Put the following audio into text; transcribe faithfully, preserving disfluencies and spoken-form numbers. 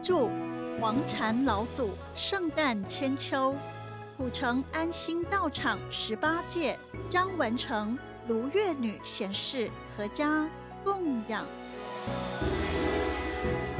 注：黄禅老祖圣诞千秋，土城安心道场十八届张文成、卢月女贤士合家供养。